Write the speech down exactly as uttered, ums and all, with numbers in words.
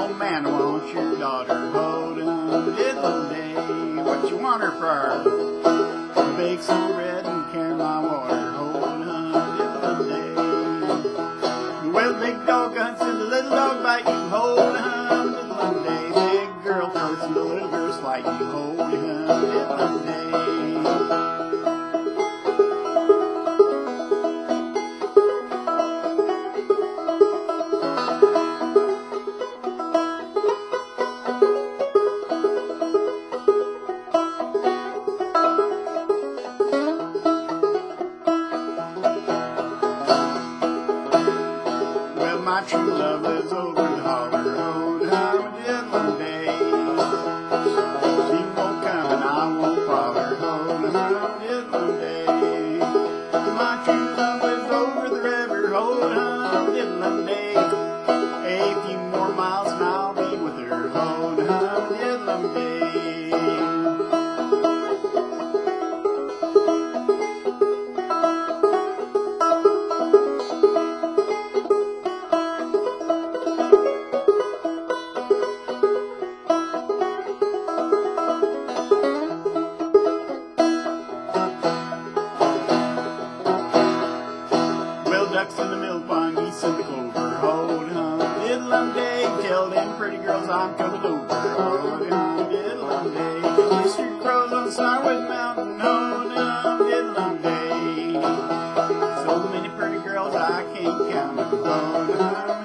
Oh man, I want your daughter, hold on, diddle day. What you want her for? Bake some bread and carry my water, hold on, diddle day. Well, big dog hunts and the little dog bite you, hold on, diddle day. Big girl throws and the little girl slide you, hold on, diddle day. My true love lives over the holler, hold on, diddle day. She won't come and I won't bother, hold on, diddle day. My true love lives over the river, hold on, diddle day. A few more miles and I'll be with her, hold on, diddle day. Ducks in the milk pond, geese in the clover, hold on, diddle day. Tell them pretty girls I'm coming over, hold on, diddle day. Mister Crows on Sourwood Mountain, hold on, diddle day. So many pretty girls I can't count them, hold on.